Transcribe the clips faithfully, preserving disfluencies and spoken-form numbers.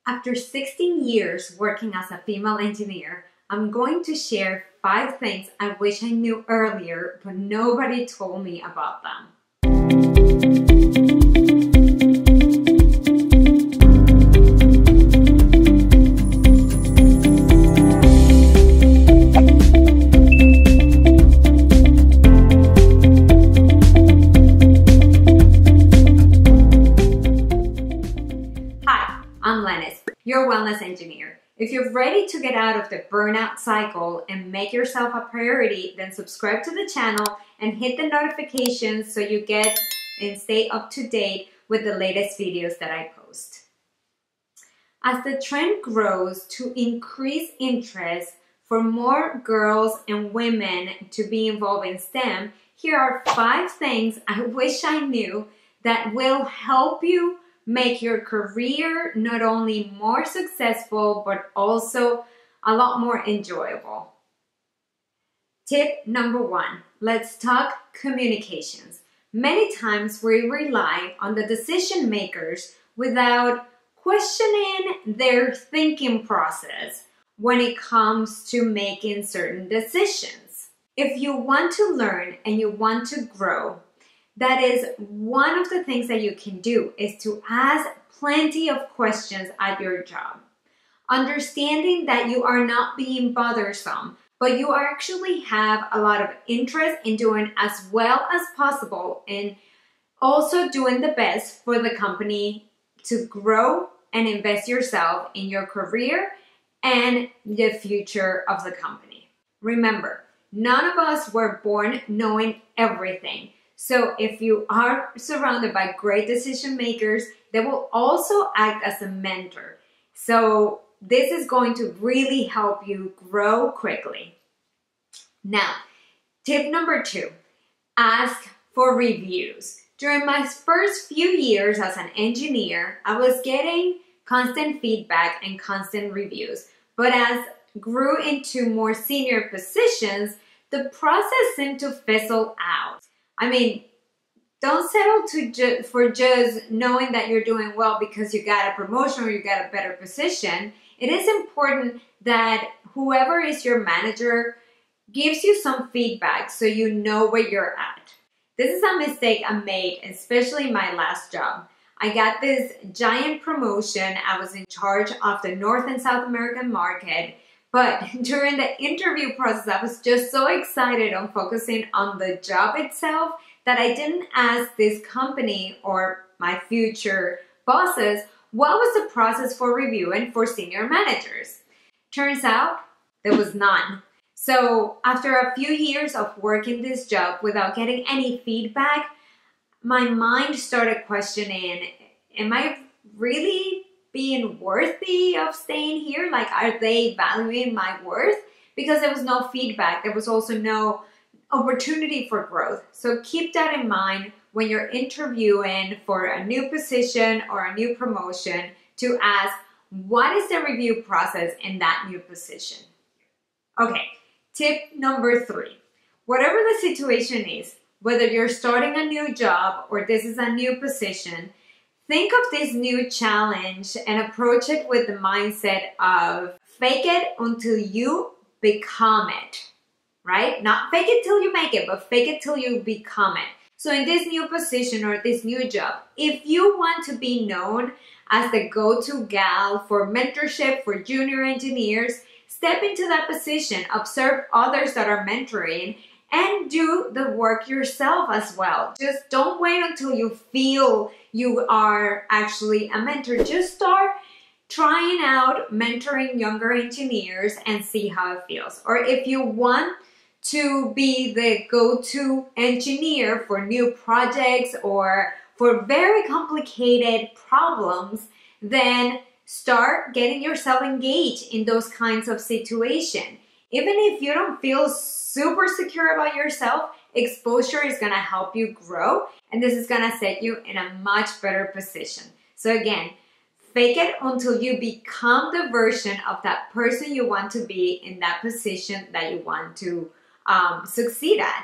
After sixteen years working as a female engineer, I'm going to share five things I wish I knew earlier, but nobody told me about them. Hi, I'm Lennis, your wellness engineer. If you're ready to get out of the burnout cycle and make yourself a priority, then subscribe to the channel and hit the notifications so you get and stay up to date with the latest videos that I post. As the trend grows to increase interest for more girls and women to be involved in STEM, here are five things I wish I knew that will help you make your career not only more successful, but also a lot more enjoyable. Tip number one, let's talk communications. Many times we rely on the decision makers without questioning their thinking process when it comes to making certain decisions. If you want to learn and you want to grow, that is one of the things that you can do, is to ask plenty of questions at your job. Understanding that you are not being bothersome, but you actually have a lot of interest in doing as well as possible and also doing the best for the company to grow and invest yourself in your career and the future of the company. Remember, none of us were born knowing everything. So if you are surrounded by great decision makers, they will also act as a mentor. So this is going to really help you grow quickly. Now, tip number two, ask for reviews. During my first few years as an engineer, I was getting constant feedback and constant reviews. But as I grew into more senior positions, the process seemed to fizzle out. I mean, don't settle to ju for just knowing that you're doing well because you got a promotion or you got a better position. It is important that whoever is your manager gives you some feedback so you know where you're at. This is a mistake I made, especially in my last job. I got this giant promotion. I was in charge of the North and South American market. But during the interview process, I was just so excited on focusing on the job itself that I didn't ask this company or my future bosses what was the process for reviewing for senior managers. Turns out there was none. So after a few years of working this job without getting any feedback, my mind started questioning, am I really being worthy of staying here? Like, are they valuing my worth? Because there was no feedback. There was also no opportunity for growth. So keep that in mind when you're interviewing for a new position or a new promotion, to ask, what is the review process in that new position? Okay, tip number three. Whatever the situation is, whether you're starting a new job or this is a new position, think of this new challenge and approach it with the mindset of fake it until you become it, right? Not fake it till you make it, but fake it till you become it. So in this new position or this new job, if you want to be known as the go-to gal for mentorship for junior engineers, step into that position, observe others that are mentoring, and do the work yourself as well. Just don't wait until you feel you are actually a mentor. Just start trying out mentoring younger engineers and see how it feels. Or if you want to be the go-to engineer for new projects or for very complicated problems, then start getting yourself engaged in those kinds of situations. Even if you don't feel super secure about yourself, exposure is going to help you grow, and this is going to set you in a much better position. So again, fake it until you become the version of that person you want to be in that position that you want to um, succeed at.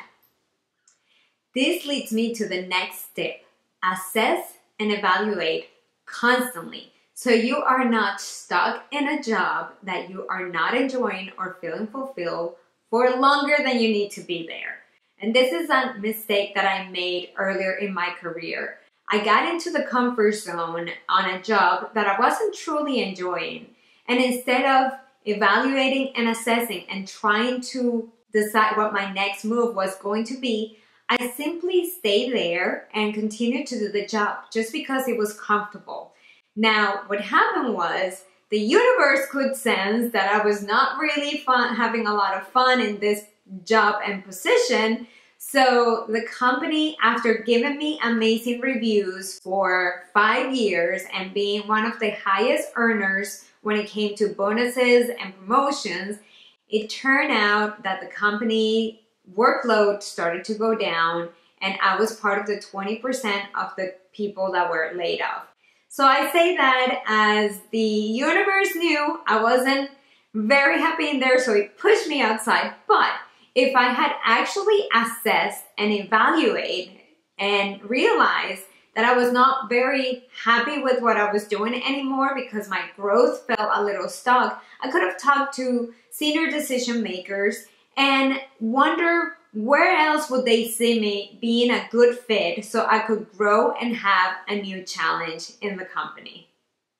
This leads me to the next tip. Assess and evaluate constantly. so you are not stuck in a job that you are not enjoying or feeling fulfilled for longer than you need to be there. And this is a mistake that I made earlier in my career. I got into the comfort zone on a job that I wasn't truly enjoying. And instead of evaluating and assessing and trying to decide what my next move was going to be, I simply stayed there and continued to do the job just because it was comfortable. Now, what happened was the universe could sense that I was not really fun, having a lot of fun in this job and position. So the company, after giving me amazing reviews for five years and being one of the highest earners when it came to bonuses and promotions, it turned out that the company workload started to go down and I was part of the twenty percent of the people that were laid off. So I say that as the universe knew I wasn't very happy in there, so it pushed me outside. But if I had actually assessed and evaluated and realized that I was not very happy with what I was doing anymore because my growth felt a little stuck, I could have talked to senior decision makers and wonder where else would they see me being a good fit so I could grow and have a new challenge in the company.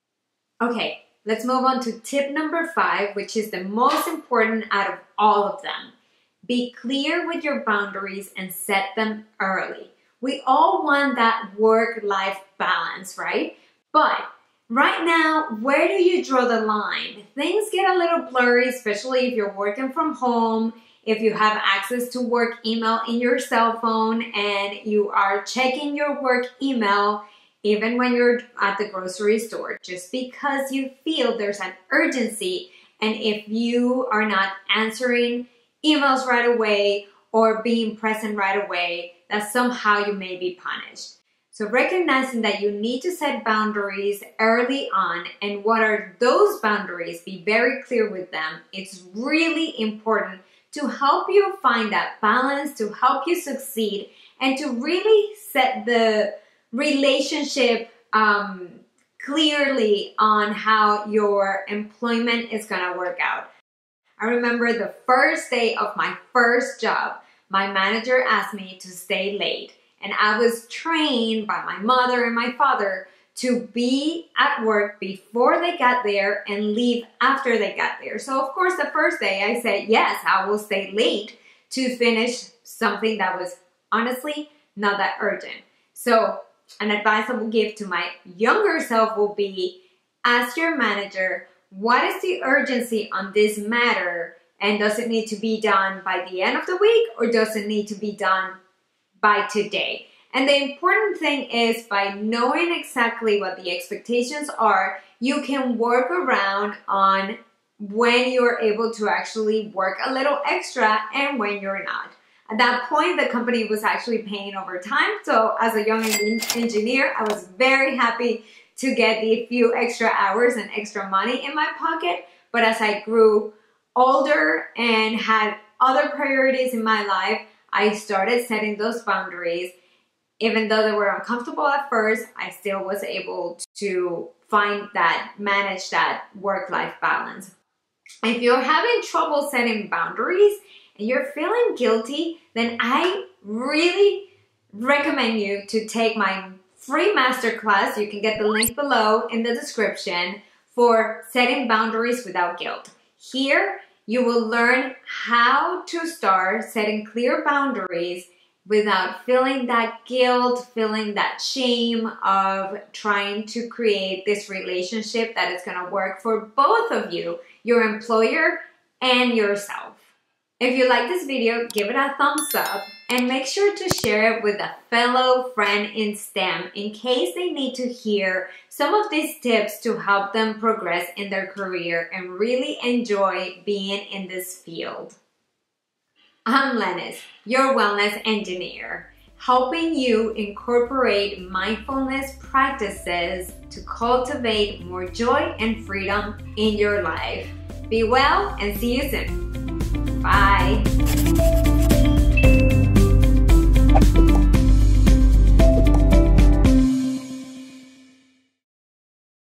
Okay, let's move on to tip number five, which is the most important out of all of them. Be clear with your boundaries and set them early. We all want that work-life balance, right? But right now, where do you draw the line? Things get a little blurry, especially if you're working from home, if you have access to work email in your cell phone and you are checking your work email even when you're at the grocery store, just because you feel there's an urgency, and if you are not answering emails right away or being present right away, that somehow you may be punished. So recognizing that you need to set boundaries early on, and what are those boundaries, be very clear with them. It's really important to help you find that balance, to help you succeed, and to really set the relationship um, clearly on how your employment is gonna work out. I remember the first day of my first job, my manager asked me to stay late, and I was trained by my mother and my father to be at work before they got there and leave after they got there. So of course the first day I said, yes, I will stay late to finish something that was honestly not that urgent. So an advice I will give to my younger self will be, ask your manager, what is the urgency on this matter, and does it need to be done by the end of the week or does it need to be done by today? And the important thing is, by knowing exactly what the expectations are, you can work around on when you're able to actually work a little extra and when you're not. At that point, the company was actually paying overtime. So as a young engineer, I was very happy to get the few extra hours and extra money in my pocket. But as I grew older and had other priorities in my life, I started setting those boundaries. Even though they were uncomfortable at first, I still was able to find that, manage that work-life balance. If you're having trouble setting boundaries and you're feeling guilty, then I really recommend you to take my free masterclass. You can get the link below in the description for setting boundaries without guilt. Here, you will learn how to start setting clear boundaries without feeling that guilt, feeling that shame of trying to create this relationship that is going to work for both of you, your employer and yourself. If you like this video, give it a thumbs up and make sure to share it with a fellow friend in STEM in case they need to hear some of these tips to help them progress in their career and really enjoy being in this field. I'm Lennis, your wellness engineer, helping you incorporate mindfulness practices to cultivate more joy and freedom in your life. Be well and see you soon. Bye.